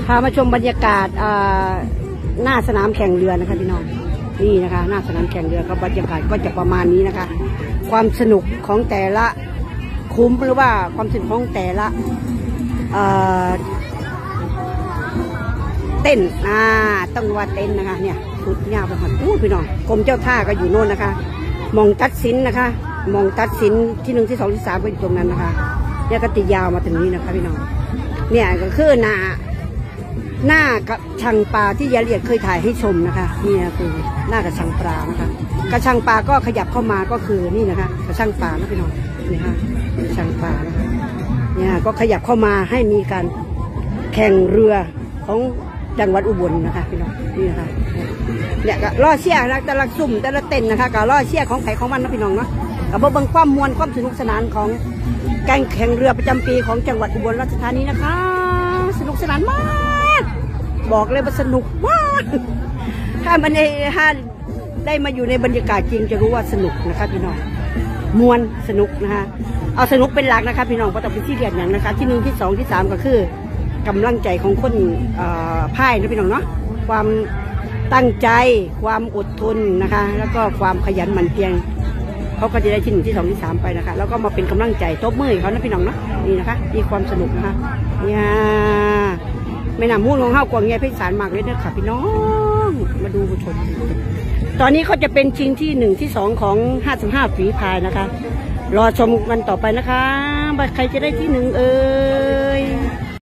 พามาชมบรรยากาศหน้าสนามแข่งเรือนะคะพี่น้องนี่นะคะหน้าสนามแข่งเรือก็บรรยากาศก็จะประมาณนี้นะคะ ความสนุกของแต่ละคุ้มหรือว่าความสนุกของแต่ละเต้นต้องว่าเต้นนะคะเนี่ยสุดยาวไปหมดพี่น้องกรมเจ้าท่าก็อยู่โน่นนะคะมองตัดสินนะคะมองตัดสินที่1ที่2ที่3ก็อยู่ตรงนั้นนะคะเนี่ยก็ติดยาวมาถึงนี้นะคะพี่น้องเนี่ยก็คือหน้ากระชังปลาที่ยายละเอียดเคยถ่ายให้ชมนะคะนี่คือหน้ากระชังปลานะคะกระชังปลาก็ขยับเข้ามาก็คือนี่นะคะกระชังปลานะพี่น้องนี่ค่ะกระชังปลานะคะเนี่ยก็ขยับเข้ามาให้มีการแข่งเรือของจังหวัดอุบลนะคะพี่น้องนี่นะคะเนี่ยก็ล่อเชี่ยนะแต่ละซุ่มแต่ละเต้นนะคะก็ล่อเชี่ยของไผ่ของมันนะพี่น้องเนาะกับเบิ้งความมวลความสนุกสนานของการแข่งเรือประจำปีของจังหวัดอุบลราชธานีนะคะสนุกสนานมากบอกเลยว่าสนุกมากถ้าได้มาอยู่ในบรรยากาศจริงจะรู้ว่าสนุกนะคะพี่น้องมวลสนุกนะคะเอาสนุกเป็นหลักนะคะพี่น้องเพราะต้องเป็นที่เรียนอย่างนะคะที่1ที่2ที่3ก็คือกำลังใจของคนพายนะพี่น้องเนาะความตั้งใจความอดทนนะคะแล้วก็ความขยันหมั่นเพียรเขาก็จะได้ที่1ที่2ที่3ไปนะคะแล้วก็มาเป็นกำลังใจตบมือเขานะพี่น้องเนาะนี่นะคะมีความสนุกนะคะเนี่ยไม่น่ามุ่งลงห้าวกวางเงี้ยพิสารมากเลยนะค่ะพี่น้องมาดูผู้ชมตอนนี้เขาจะเป็นชิงที่1ที่2ของ55ฝีพายนะคะรอชมกันต่อไปนะคะว่าใครจะได้ที่1เอ่ย